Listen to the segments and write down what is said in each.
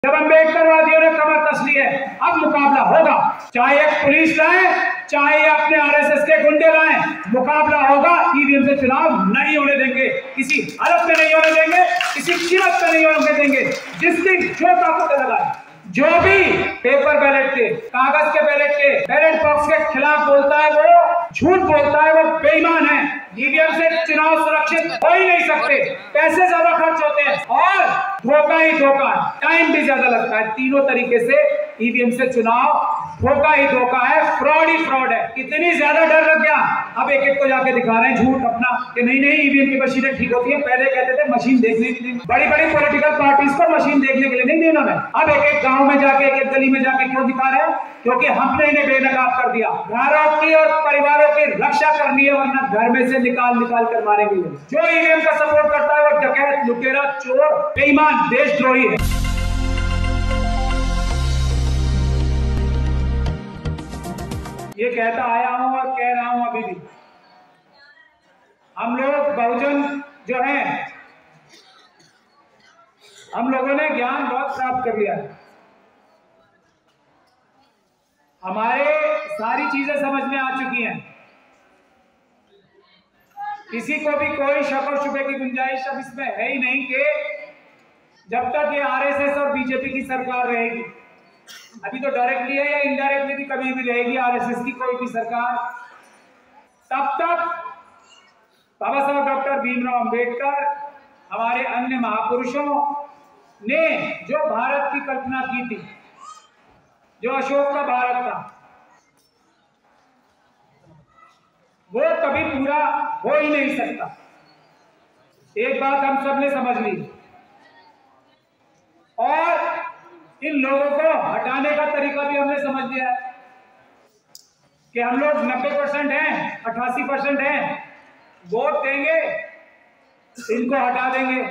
जब अम्बेडकरवादियों ने कमर कस ली है, अब मुकाबला होगा। चाहे एक पुलिस लाए, चाहे अपने आरएसएस के गुंडे लाए, मुकाबला होगा। ईवीएम से चुनाव नहीं होने देंगे, किसी हालत में नहीं होने देंगे, किसी कीमत पे नहीं होने देंगे। जिस दिन जो ताकत लगाए, जो भी पेपर बैलेट के, कागज के बैलेट के, बैलेट बॉक्स के खिलाफ बोलता है वो झूठ बोलता है, वो बेईमान है। ईवीएम से चुनाव सुरक्षित हो ही नहीं सकते, पैसे ज्यादा खर्च होते हैं और धोखा ही धोखा, टाइम भी ज्यादा लगता है। तीनों तरीके से ईवीएम से चुनाव धोखा ही धोखा है, फ्रॉड ही फ्रॉड है। कितनी ज्यादा डर लग गया, अब एक एक को जाके दिखा रहे हैं झूठ अपना कि नहीं नहीं ईवीएम की मशीनें ठीक होती है। पहले कहते थे मशीन देखने के लिए, बड़ी बड़ी पॉलिटिकल पार्टीज को मशीन देखने के लिए नहीं देना है। अब एक एक गांव में जाके, एक एक गली में जाके क्यों दिखा रहे हैं? क्योंकि हमने इन्हें बेनकाब कर दिया। घरों की और परिवारों की रक्षा करनी है, वरना घर में से निकाल निकाल कर मारेंगे। जो ईवीएम का सपोर्ट करता है वो डकैत, लुटेरा, चोर, बेईमान, देशद्रोही है। ये कहता आया हूं और कह रहा हूं अभी भी, हम लोग बहुजन जो हैं, हम लोगों ने ज्ञान बहुत प्राप्त कर लिया है। हमारे सारी चीजें समझ में आ चुकी हैं। किसी को भी कोई शक और शुबे की गुंजाइश अब इसमें है ही नहीं कि जब तक ये आरएसएस और बीजेपी की सरकार रहेगी, अभी तो डायरेक्टली है या इनडायरेक्टली भी कभी भी रहेगी आरएसएस की कोई भी सरकार, तब तक बाबा साहब डॉक्टर भीमराव अंबेडकर, हमारे अन्य महापुरुषों ने जो भारत की कल्पना की थी, जो अशोक का भारत था, वो कभी पूरा हो ही नहीं सकता। एक बात हम सब ने समझ ली, और इन लोगों को हटाने का तरीका भी हमने समझ लिया है कि हम लोग 90% हैं, 88% हैं, वोट देंगे, इनको हटा देंगे।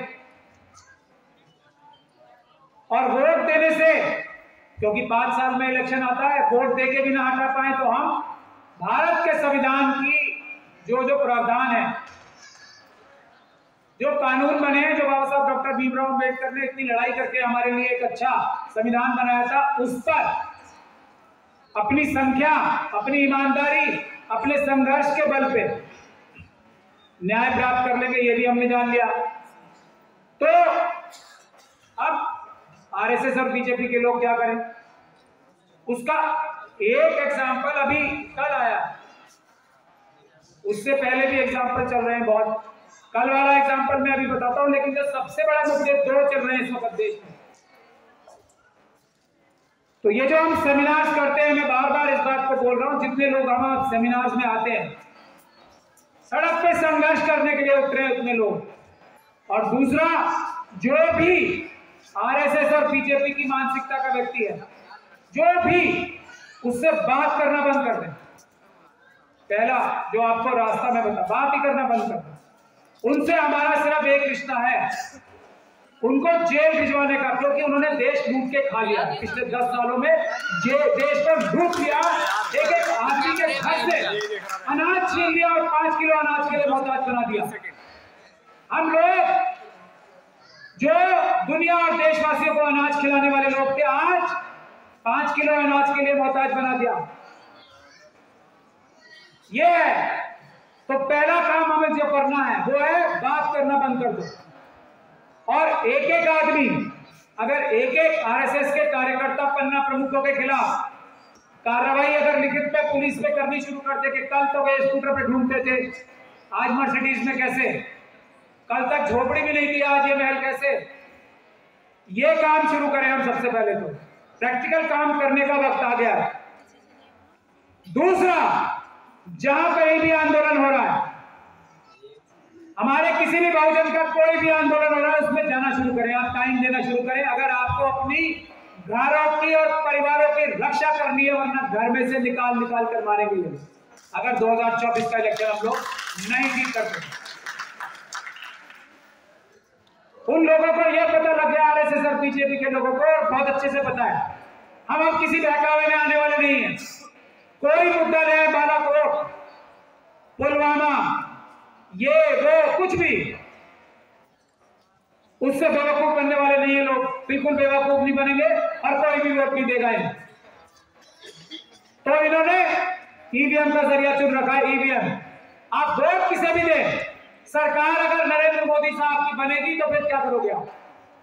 और वोट देने से, क्योंकि 5 साल में इलेक्शन आता है, वोट देके भी ना हटा पाए तो हम भारत के संविधान की जो जो प्रावधान है, जो कानून बने हैं, जो बाबा साहब डॉक्टर भीमराव अंबेडकर ने इतनी लड़ाई करके हमारे लिए एक अच्छा संविधान बनाया था, उस पर अपनी संख्या, अपनी ईमानदारी, अपने संघर्ष के बल पे न्याय प्राप्त कर लेंगे, ये भी हमने जान लिया। तो अब आरएसएस और बीजेपी के लोग क्या करें, उसका एक एग्जाम्पल अभी कल आया, उससे पहले भी एग्जाम्पल चल रहे हैं बहुत। कल वाला एग्जाम्पल मैं अभी बताता हूं, लेकिन जो सबसे बड़ा मुद्दे 2 चल रहे हैं इस वक्त देश में। तो ये जो हम सेमिनार्स करते हैं, मैं बार बार इस बात को बोल रहा हूं, जितने लोग हम सेमिनार्स में आते हैं, सड़क पे संघर्ष करने के लिए उतरे उतने लोग। और दूसरा, जो भी आरएसएस और बीजेपी की मानसिकता का व्यक्ति है, जो भी, उससे बात करना बंद कर दें। पहला जो आपको रास्ता में बता, बात ही करना बंद कर दें। उनसे हमारा सिर्फ एक रिश्ता है, उनको जेल भिजवाने का, क्योंकि उन्होंने देश लूट के खा लिया। पिछले 10 सालों में देश को लूट लिया, एक एक आदमी के घर से अनाज छीन लिया और 5 किलो अनाज के लिए मोहताज बना दिया। हम लोग जो दुनिया और देशवासियों को अनाज खिलाने वाले लोग थे, आज 5 किलो अनाज के लिए मोहताज बना दिया। ये है। तो पहला काम हमें जो करना है वो है बात करना बंद कर दो। और एक एक आदमी, अगर एक एक आरएसएस के कार्यकर्ता पन्ना प्रमुखों के खिलाफ कार्रवाई अगर लिखित में पुलिस पे करनी शुरू कर दे कि कल तो वे स्कूटर पे ढूंढते थे, आज मर्सिडीज में कैसे, कल तक झोपड़ी भी नहीं थी, आज ये महल कैसे, ये काम शुरू करें हम। सबसे पहले तो प्रैक्टिकल काम करने का वक्त आ गया है। दूसरा, जहां कहीं भी आंदोलन हो रहा है, हमारे किसी भी बहुजन का कोई भी आंदोलन हो रहा है, उसमें जाना शुरू करें, आप टाइम देना शुरू करें। अगर आपको अपनी घरों की और परिवारों की रक्षा करनी है, वरना घर में से निकाल निकाल कर मारेंगे। अगर 2024 का इलेक्शन हम लोग नहीं जीत करते, उन लोगों को यह पता लग गया, आरएसएस और बीजेपी के लोगों को, और बहुत अच्छे से पता है, हम अब किसी बहकावे में आने वाले नहीं हैं। कोई मुद्दा नहीं है, बालाकोट, पुलवामा, ये वो कुछ भी, उससे बेवकूफ बनने वाले नहीं है लोग, बिल्कुल बेवकूफ नहीं बनेंगे और कोई भी वोट नहीं देगा इन्हें। तो इन्होंने ईवीएम का जरिया चुन रखा है। ईवीएम आप वोट किसे भी दें, सरकार अगर नरेंद्र मोदी साहब की बनेगी तो फिर क्या करोगे आप?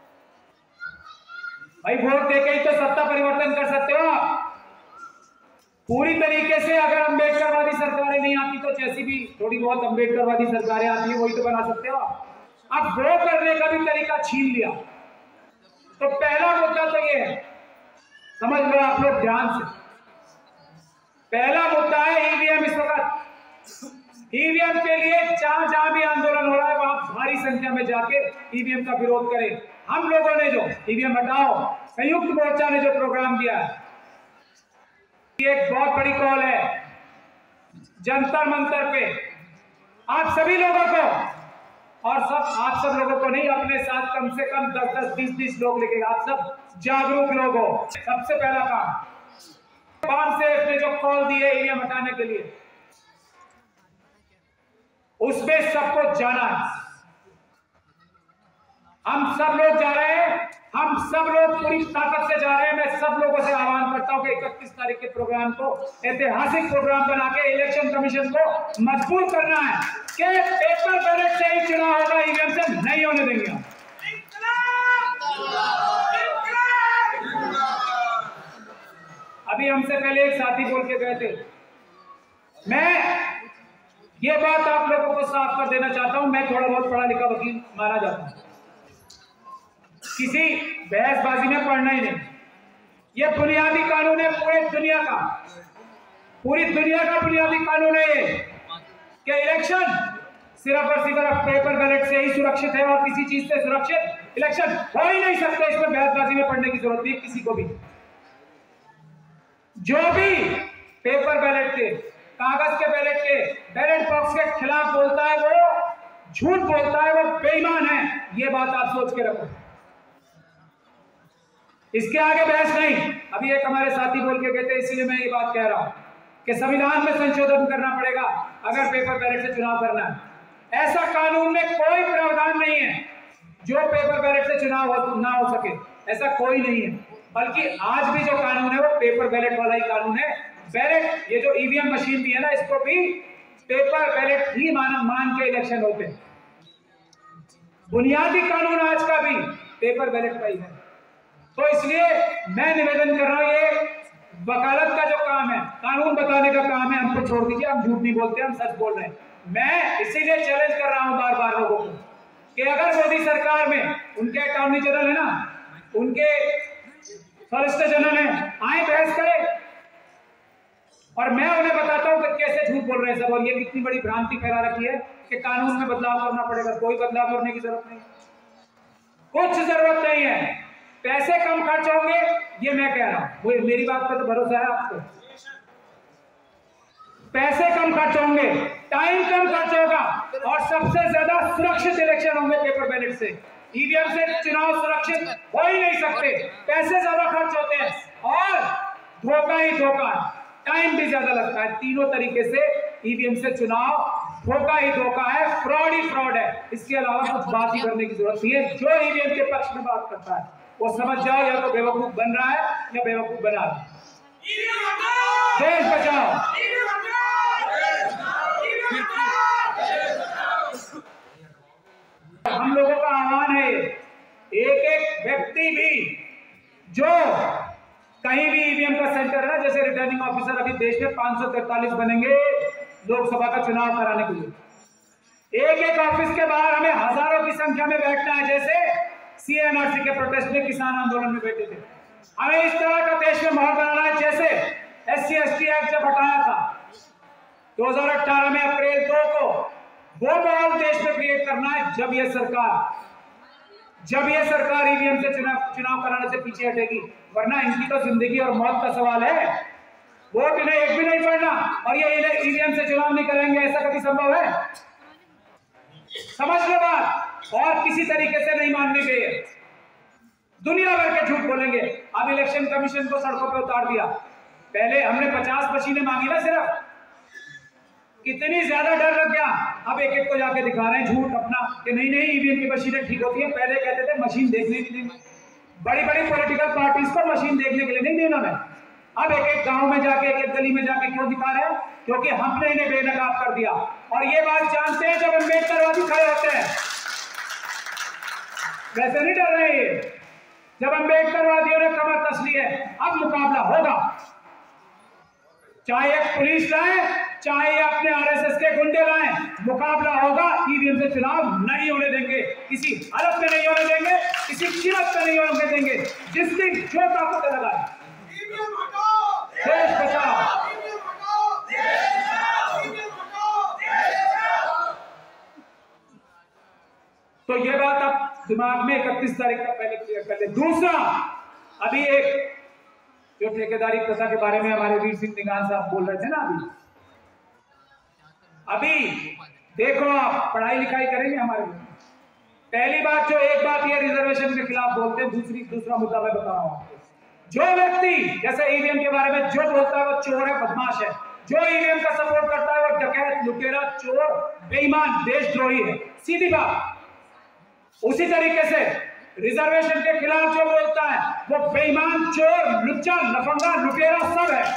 भाई वोट देके ही तो सत्ता परिवर्तन कर सकते हो आप। पूरी तरीके से अगर अंबेडकरवादी सरकारें नहीं आती तो जैसी भी थोड़ी बहुत अंबेडकरवादी सरकारें आती है वही तो बना सकते हो आप। अब वो करने का भी तरीका छीन लिया। तो पहला मुद्दा तो ये है, समझ लो आप लोग ध्यान से, पहला मुद्दा है ईवीएम। इस वक्त ईवीएम के लिए जहां जहां भी आंदोलन हो रहा है वहां भारी संख्या में जाके ईवीएम का विरोध करें। हम लोगों ने जो ईवीएम हटाओ संयुक्त मोर्चा ने जो प्रोग्राम दिया है, एक बहुत बड़ी कॉल है जंतर मंतर पे आप सभी लोगों को, और आप सब लोगों को नहीं, अपने साथ कम से कम 10-10, 20-20 लोग लेके, आप सब जागरूक लोग हो। सबसे पहला काम कौन से ने जो कॉल दी है ईवीएम हटाने के लिए, उसमें सबको जाना है। हम सब लोग जा रहे हैं, हम सब लोग पूरी ताकत से जा रहे हैं। मैं सब लोगों से आह्वान करता हूं कि 31 तारीख के प्रोग्राम को ऐतिहासिक प्रोग्राम बना के इलेक्शन कमीशन को मजबूर करना है कि पेपर बैलेट से ही चुनाव होगा, ईवीएम से नहीं होने देंगे हम। अभी हमसे पहले एक साथी बोल के गए थे, मैं ये बात आप लोगों को साफ कर देना चाहता हूं, मैं थोड़ा बहुत पढ़ा लिखा वकील माना जाता हूं, किसी बहसबाजी में पढ़ना ही नहीं। ये बुनियादी कानून है पूरी दुनिया का, पूरी दुनिया का बुनियादी कानून है ये कि इलेक्शन सिर्फ और सिर्फ पेपर बैलेट से ही सुरक्षित है और किसी चीज से सुरक्षित इलेक्शन हो ही नहीं सकते। इसमें बहसबाजी में पढ़ने की जरूरत नहीं है किसी को भी। जो भी पेपर बैलेट के, कागज के बैलेट के, बैलेट बॉक्स के खिलाफ बोलता है वो झूठ बोलता है, वो बेईमान है। ये बात आप सोच के रखो, इसके आगे बहस नहीं। अभी एक हमारे साथी बोल के कहते, इसलिए मैं ये बात कह रहा हूं कि संविधान में संशोधन करना पड़ेगा अगर पेपर बैलेट से चुनाव करना है। ऐसा कानून में कोई प्रावधान नहीं है जो पेपर बैलेट से चुनाव ना हो सके, ऐसा कोई नहीं है। बल्कि आज भी जो कानून है वो पेपर बैलेट वाला ही कानून है। बैलेट, ये जो ईवीएम मशीन भी है ना, इसको भी पेपर बैलेट ही मान के इलेक्शन होते हैं। बुनियादी कानून आज का भी पेपर बैलेट का ही है। तो इसलिए मैं निवेदन कर रहा हूं, ये वकालत का जो काम है, कानून बताने का काम है, हमको छोड़ दीजिए। हम झूठ नहीं बोलते, हम सच बोल रहे हैं। मैं इसीलिए चैलेंज कर रहा हूं बार बार लोगों को कि अगर मोदी सरकार में उनके अटॉर्नी जनरल है ना, उनके सॉलिसिटर जनरल है, आए बहस करें और मैं उन्हें बताता हूं कि कैसे झूठ बोल रहे हैं सब, और ये कितनी बड़ी भ्रांति फैला रखी है कि कानून में बदलाव करना पड़ेगा। कोई बदलाव करने की जरूरत नहीं, कुछ जरूरत नहीं है। पैसे कम खर्च होंगे, ये मैं कह रहा हूं, मेरी बात पर तो भरोसा है आपको। पैसे कम खर्च होंगे, टाइम कम खर्च होगा और सबसे ज्यादा सुरक्षित इलेक्शन होंगे पेपर बैलेट से। ईवीएम से चुनाव सुरक्षित हो ही नहीं सकते, पैसे ज्यादा खर्च होते हैं और धोखा ही धोखा, टाइम भी ज्यादा लगता है। तीनों तरीके से ईवीएम से चुनाव धोखा ही धोखा है, फ्रॉड ही फ्रॉड है। इसके अलावा कुछ बात ही करने की जरूरत नहीं है। जो ईवीएम के पक्ष में बात करता है वो समझ जाओ या तो बेवकूफ बन रहा है या बेवकूफ बना रहा है। देश बचाओ, हम लोगों का आह्वान है, एक एक व्यक्ति भी जो कहीं भी ईवीएम का सेंटर है ना, जैसे रिटर्निंग ऑफिसर अभी देश में 543 बनेंगे लोकसभा का चुनाव कराने के लिए। एक एक ऑफिस के बाहर हमें हजारों की संख्या में बैठना है, जैसे सीएनआरसी के प्रोटेस्ट में किसान आंदोलन में बैठे थे। हमें इस तरह का देश में माहौल बनाना है जैसे SC/ST एक्ट जब हटाया था 2018 में अप्रैल 2 को, वो माहौल देश में क्रिएट करना है। जब ये सरकार ईवीएम से चुनाव कराने से पीछे हटेगी, वरना इनकी तो जिंदगी और मौत का सवाल है। वोट इन्हें एक भी नहीं पड़ना और ये ईवीएम से चुनाव नहीं करेंगे, ऐसा कभी संभव है? समझ लो बात, और किसी तरीके से नहीं मानने के, दुनिया भर के झूठ बोलेंगे। अब इलेक्शन कमीशन को सड़कों पे उतार दिया। पहले हमने 50 मशीनें मांगी ना सिर्फ, कितनी ज्यादा डर लग गया। अब एक एक को जाके दिखा रहे हैं झूठ अपना कि नहीं नहीं ईवीएम की मशीनें ठीक होती है। पहले कहते थे मशीन देखने के लिए, बड़ी बड़ी पॉलिटिकल पार्टीज को मशीन देखने के लिए नहीं देना मैं। अब एक एक गांव में जाके एक एक गली में जाके क्यों दिखा रहे हैं? क्योंकि हमने इन्हें बेनकाब कर दिया। और ये बात जानते हैं जब अम्बेडकरवादी खड़े होते हैं, वैसे नहीं डर रहे ये। जब अम्बेडकरवादियों ने कमर कस ली है, अब मुकाबला होगा। चाहे एक पुलिस लाए, चाहे अपने आरएसएस के गुंडे लाए, मुकाबला होगा। ईवीएम से चुनाव नहीं होने देंगे, किसी हालत में नहीं होने देंगे, किसी कीमत पे नहीं होने देंगे। जिस दिन जो ताकत लगाए, देश बचाओ। तो ये बात आप दिमाग में 31 तारीख का पहले क्लियर कर ले। दूसरा, अभी एक जो ठेकेदारी प्रथा के बारे में हमारे वीर सिंह निगान साहब बोल रहे थे ना, अभी देखो आप पढ़ाई लिखाई करेंगे हमारे लिए। पहली बात, जो एक बात ये रिजर्वेशन के खिलाफ बोलते हैं, दूसरा मुद्दा मैं बता रहा हूं आपको। जो व्यक्ति जैसे ईवीएम के बारे में जो बोलता है वो चोर है, बदमाश है। जो ईवीएम का सपोर्ट करता है वो डकैत, लुटेरा, चोर, बेईमान, देशद्रोही है। सीधी बात। उसी तरीके से रिजर्वेशन के खिलाफ जो बोलता है वो बेईमान, चोर, लुच्चा, लफंगा, लुटेरा सब है।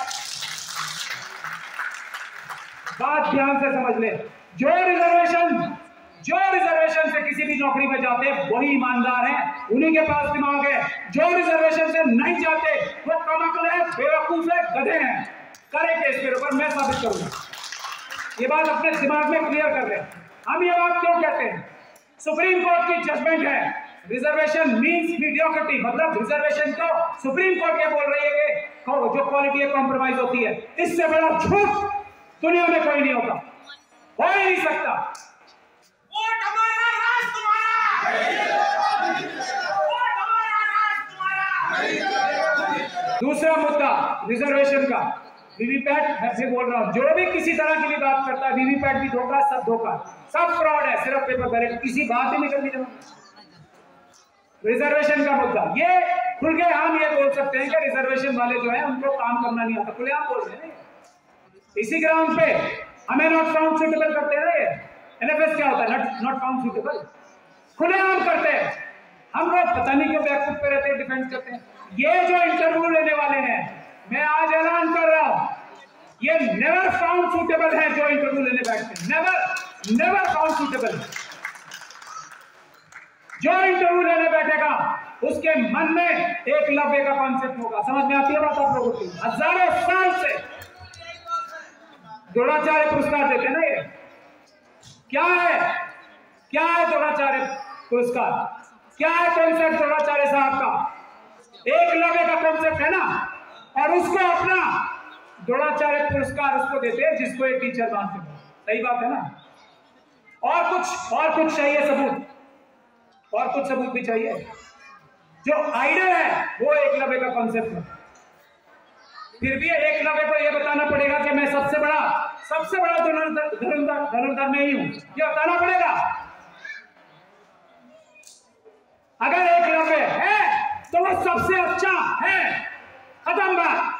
बात ध्यान से समझ ले। जो रिजर्वेशन से किसी भी नौकरी में जाते हैं वही ईमानदार हैं, उन्हीं के पास दिमाग है। जो रिजर्वेशन से नहीं जाते वो कमअक्ल है, बेवकूफ है, गधे हैं। करे केस मेरे ऊपर, मैं साबित करूंगा। ये बात अपने दिमाग में क्लियर कर रहे हैं। हम ये बात क्यों कहते हैं? सुप्रीम कोर्ट की जजमेंट है, रिजर्वेशन मींस मीडियोक्रिटी, मतलब रिजर्वेशन को सुप्रीम कोर्ट ये बोल रही है कि जो क्वालिटी है कॉम्प्रोमाइज होती है। इससे बड़ा झूठ दुनिया में कोई नहीं होता, हो ही नहीं सकता। वोट हमारा, राज तुम्हारा। वोट हमारा, राज तुम्हारा। दूसरा मुद्दा रिजर्वेशन का, वीवीपैट। मैं फिर बोल रहा हूं, जो भी किसी तरह की भी बात करता है, वीवीपैट भी धोखा, सब धोखा, सब फ्रॉड है, सिर्फ पेपर बैलेट, किसी बात ही नहीं करनी चाहिए। रिजर्वेशन का मुद्दा, ये खुल के हम ये बोल सकते हैं कि रिजर्वेशन वाले जो है उनको काम करना नहीं आता, खुले आप बोल रहे हैं। इसी ग्राउंड पे हमें नॉट फाउंड सूटेबल करते हैं। एनएफएस क्या होता है? नॉट फाउंड सूटेबल, खुले आम करते हैं। हम लोग पता नहीं क्यों बैकफुट पे रहते हैं, डिफेंस करते हैं। ये जो इंटरव्यू लेने वाले हैं, मैं आज ऐलान कर रहा हूं, ये नेवर फाउंड सूटेबल है। जो इंटरव्यू लेने बैठते हैं, नेवर फाउंड सूटेबल। जो इंटरव्यू लेने बैठेगा उसके मन में एकलव्य का कॉन्सेप्ट होगा। समझ में आती है बात आप लोगों की? हजारों साल से द्रोणाचार्य पुरस्कार देते हैं ना, ये क्या है द्रोणाचार्य पुरस्कार? क्या है कॉन्सेप्ट द्रोणाचार्य साहब का? एकलव्य का कॉन्सेप्ट है ना, और उसको अपना द्रोणाचार्य पुरस्कार उसको देते हैं जिसको एक टीचर मानते हैं। सही बात है ना? और कुछ चाहिए सबूत, और कुछ सबूत भी चाहिए। जो आइडल है वो एकलव्य का कॉन्सेप्ट है। फिर भी एकलव्य को यह बताना पड़ेगा कि मैं सबसे बड़ा धनुर्धर मैं ही हूं, ये बताना पड़ेगा। अगर एकलव्य है तो वो सबसे अच्छा है, खत्म बात।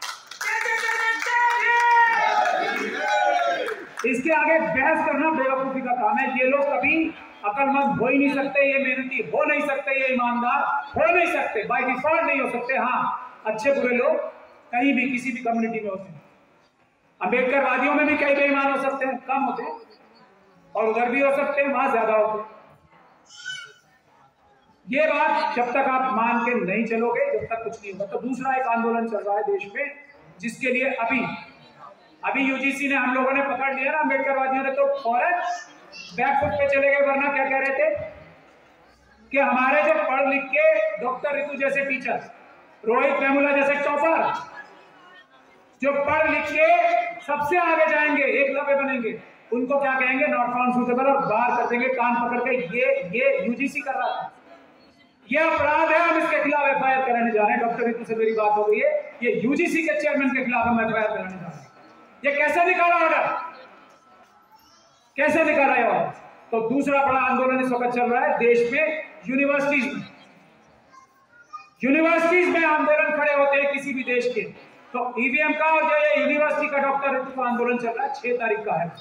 इसके आगे बहस करना बेवकूफी का काम है। ये लोग कभी अकलमंद हो ही नहीं सकते, ये मेहनती हो नहीं सकते, ये ईमानदार हो नहीं सकते, बाय डिफॉल्ट नहीं हो सकते। हाँ, अच्छे बुरे लोग कहीं भी किसी भी कम्युनिटी में होते हैं। अम्बेडकर वादियों में भी कई बेईमान हो सकते हैं, कम होते हैं, और उधर भी हो सकते हैं, वहां ज्यादा होते हैं। ये बात जब तक आप मान के नहीं चलोगे, जब तक कुछ नहीं होगा। तो दूसरा एक आंदोलन चल रहा है देश में, जिसके लिए अभी यूजीसी ने, हम लोगों ने पकड़ लिया ना, अम्बेडकर वादियों ने तो फौरन बैकफुट पे चले गए। वरना क्या कह रहे थे कि हमारे जो पढ़ लिख के डॉक्टर ऋतु जैसे टीचर, रोहित वेमुला जैसे टॉपर, जो पढ़ लिख के सबसे आगे जाएंगे, एकलव्य बनेंगे, उनको क्या कहेंगे? नॉट फाउंड सूटेबल, और बाहर कर देंगे कान पकड़ के। ये यूजीसी कर रहा था, ये अपराध है। हम इसके खिलाफ एफआईआर कराने जा रहे हैं। डॉक्टर ऋतु से मेरी बात हो गई है, ये यूजीसी के चेयरमैन के खिलाफ हम एफआईआर कराने जा रहे हैं। ये कैसे निकाला ऑर्डर, कैसे निकाला है ऑर्डर? तो दूसरा बड़ा आंदोलन इस वक्त चल रहा है देश में, यूनिवर्सिटीज में आंदोलन खड़े होते हैं किसी भी देश के। तो ईवीएम का और जो ये यूनिवर्सिटी का डॉक्टर का आंदोलन चल रहा है 6 तारीख का है,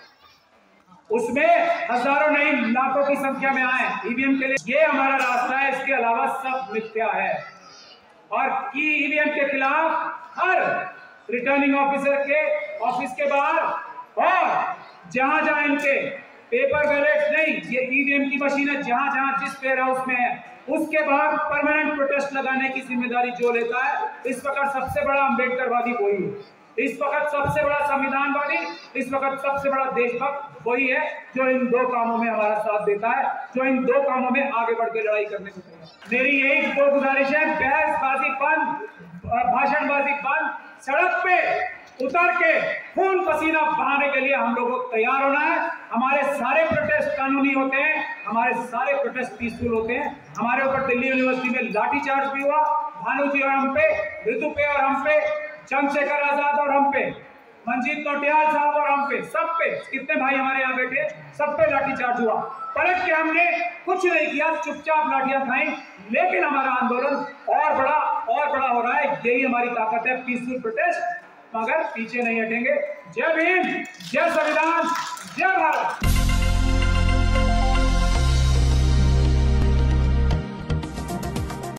उसमें हजारों नहीं लाखों की संख्या में आए ईवीएम के लिए। ये हमारा रास्ता है, इसके अलावा सब मिथ्या है। और की ईवीएम के खिलाफ हर रिटर्निंग ऑफिसर के ऑफिस के बाहर और जहां जहां इनके पेपर बैलेट नहीं, ये ईवीएम की मशीनें जहां जहां जिस वेयर हाउस में है उसके बाद परमानेंट प्रोटेस्ट लगाने की जिम्मेदारी जो लेता है, इस वक्त सबसे बड़ा अम्बेडकरवादी वही है, इस वक्त सबसे बड़ा संविधानवादी, इस वक्त सबसे बड़ा देशभक्त वही है जो इन 2 कामों में हमारा साथ देता है, जो इन 2 कामों में आगे बढ़ के लड़ाई करने को तैयार है। मेरी यही 2 गुजारिश है, बहसबाजी बंद, भाषणबाजी बंद, सड़क पे उतर के खून पसीना बहाने के लिए हम लोगों को तैयार होना है। हमारे सारे प्रोटेस्ट कानूनी होते हैं, हमारे सारे प्रोटेस्ट पीसफुल होते हैं। हमारे ऊपर दिल्ली यूनिवर्सिटी में लाठीचार्ज भी हुआ, भानु जी और हम पे, ऋतु पे और हम पे, चंद्रशेखर आजाद और हम पे, मंजीत नौटियाल साहब और हम पे, सब पे, कितने भाई हमारे यहाँ बैठे, सब पे लाठीचार्ज हुआ। पलट के हमने कुछ नहीं किया, चुपचाप लाठियां खाई, लेकिन हमारा आंदोलन और बड़ा हो रहा है। यही हमारी ताकत है, पीसफुल प्रोटेस्ट, मगर पीछे नहीं हटेंगे। जय भीम, जय संविधान, जय भारत।